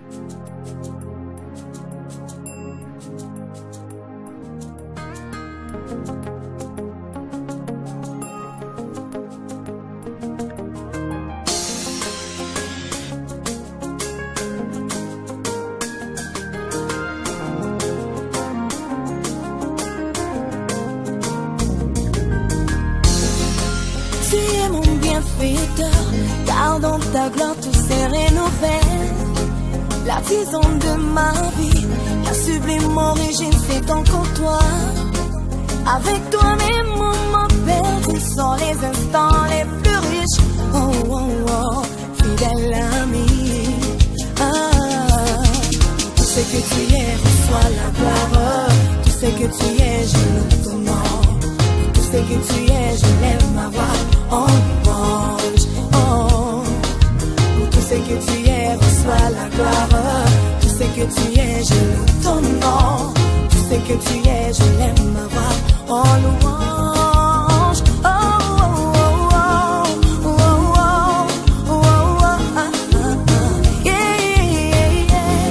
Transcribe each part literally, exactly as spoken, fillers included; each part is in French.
Car dans ta gloire tout s'est rénové. L'artisan de ma vie, la sublime origine c'est encore toi. Avec toi mes moments perdus sont les instants les plus riches. Oh oh oh, fidèle ami. Ah, tout ce que tu es reçois la gloire. Tout ce que tu es je loue ton nom. Tout ce que tu es je lève ma voix en louange. Oh, pour tout ce que tu es reçois la gloire. Tout ce que tu es je loue ton nom. Tout ce que tu es je lève ma voix en louange. Oh, oh, oh, oh, oh, oh, oh, oh, ah, ah, ah, yeah, yeah, yeah.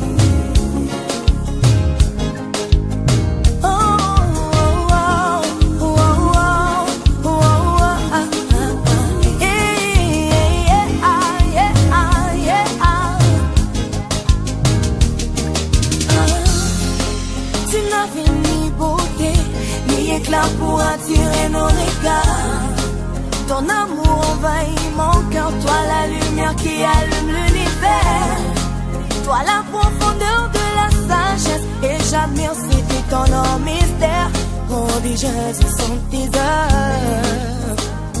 Oh, oh, oh, oh, oh, oh, oh, ah, ah, ah, yeah, yeah, ah, yeah, ah, yeah, ah. Tu n'avais ni beauté ni éclat pour attirer nos regards. Ton amour envahit mon cœur. Toi la lumière qui allume l'univers. Toi la profondeur de la sagesse. Et j'admire c'était ton nom mystère. Prodigieuse sont tes œuvres.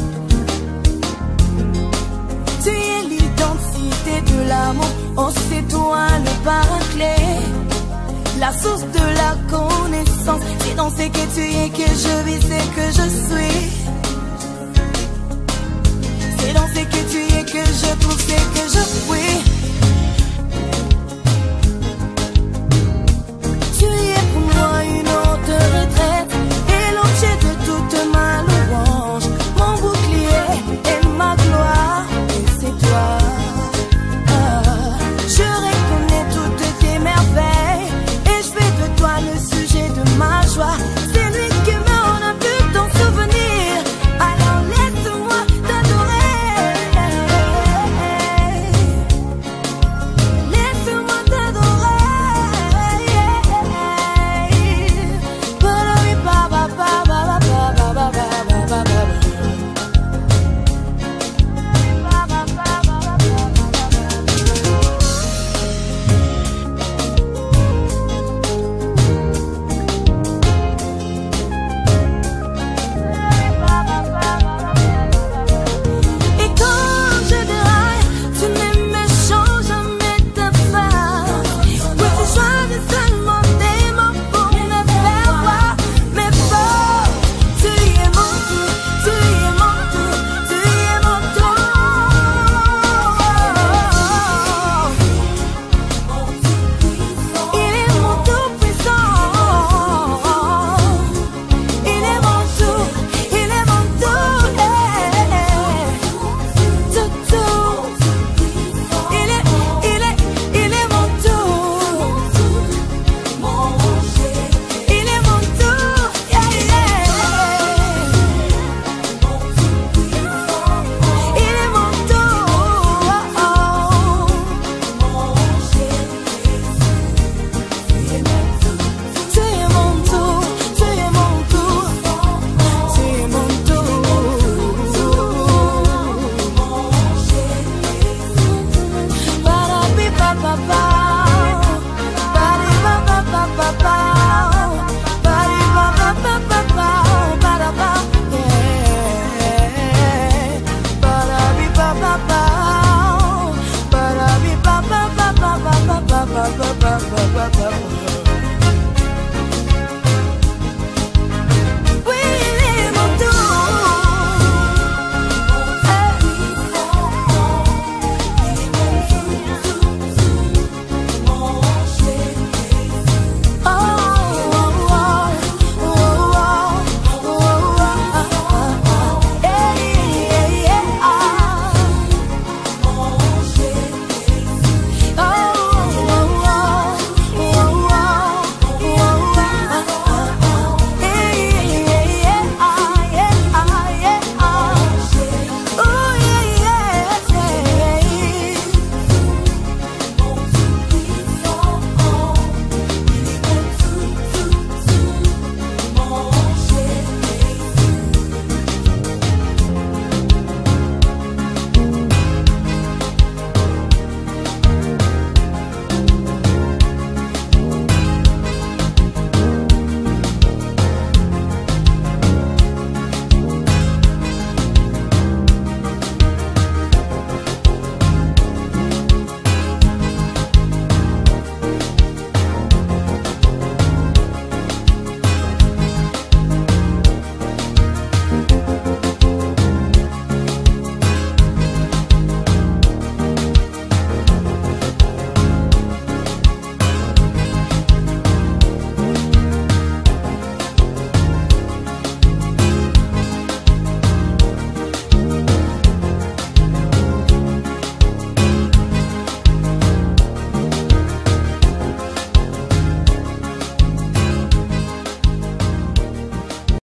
Tu es l'identité de l'amour. Oh c'est toi le paraclet, la source de la connaissance. C'est dans ce que tu es que je vis, c'est que je suis. C'est dans ce que tu es que je